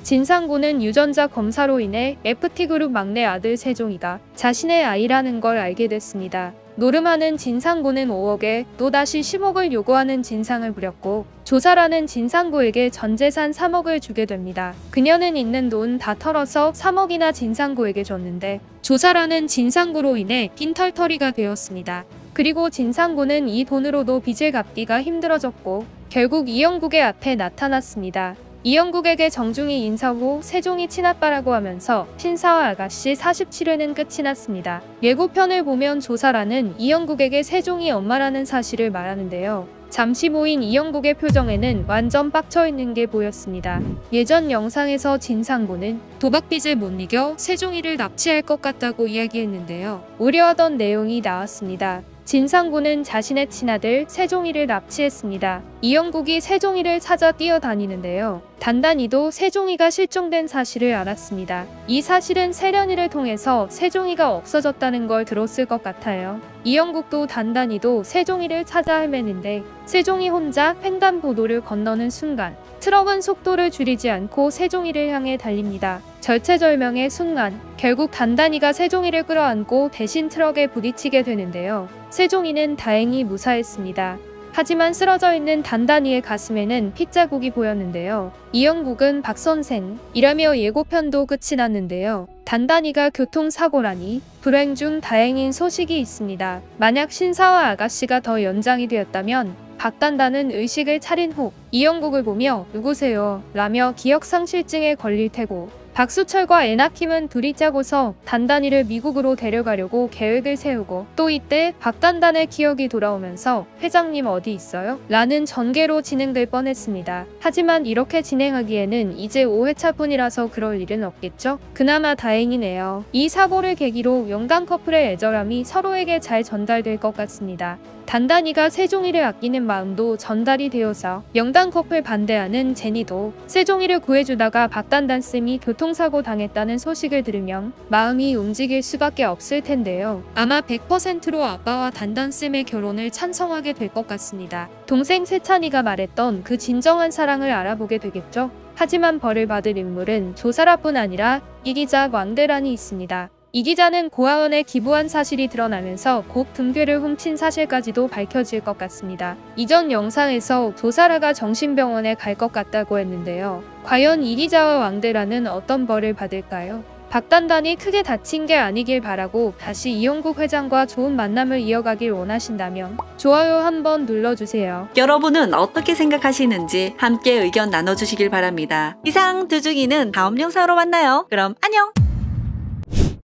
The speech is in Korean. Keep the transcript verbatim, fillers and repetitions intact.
진상고는 유전자 검사로 인해 에프티그룹 막내 아들 세종이가 자신의 아이라는 걸 알게 됐습니다. 노름하는 진상고는 오억에 또다시 십억을 요구하는 진상을 부렸고 조사라는 진상고에게 전재산 삼억을 주게 됩니다. 그녀는 있는 돈 다 털어서 삼억이나 진상고에게 줬는데 조사라는 진상고로 인해 빈털터리가 되었습니다. 그리고 진상고는 이 돈으로도 빚을 갚기가 힘들어졌고 결국 이영국의 앞에 나타났습니다. 이영국에게 정중히 인사 후 세종이 친아빠라고 하면서 신사와 아가씨 사십칠 회는 끝이 났습니다. 예고편을 보면 조사라는 이영국에게 세종이 엄마라는 사실을 말하는데요. 잠시 모인 이영국의 표정에는 완전 빡쳐있는 게 보였습니다. 예전 영상에서 진상고는 도박빚을 못 이겨 세종이를 납치할 것 같다고 이야기했는데요. 우려하던 내용이 나왔습니다. 진상고는 자신의 친아들 세종이를 납치했습니다. 이영국이 세종이를 찾아 뛰어다니는데요. 단단히도 세종이가 실종된 사실을 알았습니다. 이 사실은 세련이를 통해서 세종이가 없어졌다는 걸 들었을 것 같아요. 이영국도 단단히도 세종이를 찾아 헤매는데 세종이 혼자 횡단보도를 건너는 순간 트럭은 속도를 줄이지 않고 세종이를 향해 달립니다. 절체절명의 순간 결국 단단히가 세종이를 끌어안고 대신 트럭에 부딪히게 되는데요. 세종이는 다행히 무사했습니다. 하지만 쓰러져 있는 단단히의 가슴에는 핏자국이 보였는데요. 이영국은 박선생 이라며 예고편도 끝이 났는데요. 단단히가 교통사고라니 불행 중 다행인 소식이 있습니다. 만약 신사와 아가씨가 더 연장이 되었다면 박단단은 의식을 차린 후 이영국을 보며 누구세요? 라며 기억상실증에 걸릴 테고 박수철과 에나킴은 둘이 짜고서 단단히를 미국으로 데려가려고 계획을 세우고 또 이때 박단단의 기억이 돌아오면서 회장님 어디 있어요? 라는 전개로 진행될 뻔했습니다. 하지만 이렇게 진행하기에는 이제 오 회차뿐이라서 그럴 일은 없겠죠? 그나마 다행이네요. 이 사고를 계기로 영당 커플의 애절함이 서로에게 잘 전달될 것 같습니다. 단단히가 세종이를 아끼는 마음도 전달이 되어서 영당 커플 반대하는 제니도 세종이를 구해주다가 박단단쌤이 교통사고 당했다는 소식을 들으면 마음이 움직일 수밖에 없을 텐데요. 아마 백 퍼센트로 아빠와 단단쌤의 결혼을 찬성하게 될 것 같습니다. 동생 세찬이가 말했던 그 진정한 사랑을 알아보게 되겠죠? 하지만 벌을 받을 인물은 조사라뿐 아니라 이 기자 왕대란이 있습니다. 이 기자는 고아원에 기부한 사실이 드러나면서 곧 등괴를 훔친 사실까지도 밝혀질 것 같습니다. 이전 영상에서 조사라가 정신병원에 갈 것 같다고 했는데요. 과연 이 기자와 왕대란은 어떤 벌을 받을까요? 박단단이 크게 다친 게 아니길 바라고 다시 이영국 회장과 좋은 만남을 이어가길 원하신다면 좋아요 한번 눌러주세요. 여러분은 어떻게 생각하시는지 함께 의견 나눠주시길 바랍니다. 이상 두중이는 다음 영상으로 만나요. 그럼 안녕!